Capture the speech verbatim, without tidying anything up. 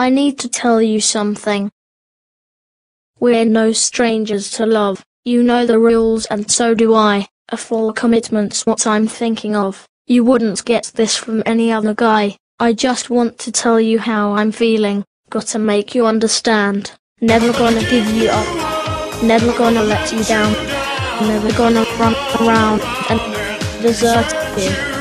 I need to tell you something. We're no strangers to love, you know the rules and so do I. A full commitment's what I'm thinking of. You wouldn't get this from any other guy. I just want to tell you how I'm feeling. Gotta make you understand. Never gonna give you up. Never gonna let you down. Never gonna run around and desert you.